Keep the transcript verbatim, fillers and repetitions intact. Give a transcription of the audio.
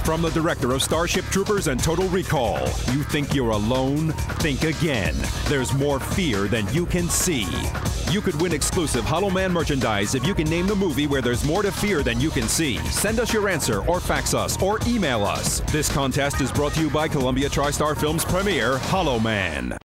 From the director of Starship Troopers and Total Recall, you think you're alone? Think again. There's more fear than you can see. You could win exclusive Hollowman merchandise if you can name the movie where there's more to fear than you can see. Send us your answer, or fax us, or email us. This contest is brought to you by Columbia TriStar Films premiere, Hollowman.